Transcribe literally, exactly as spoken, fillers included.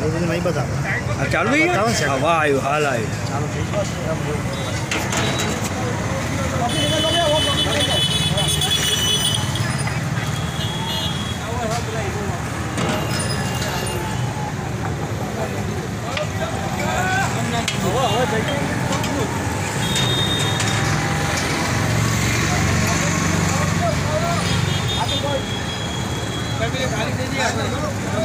नहीं बता चालू ही है हवा आयु हाल आयु गाड़ी दे दिया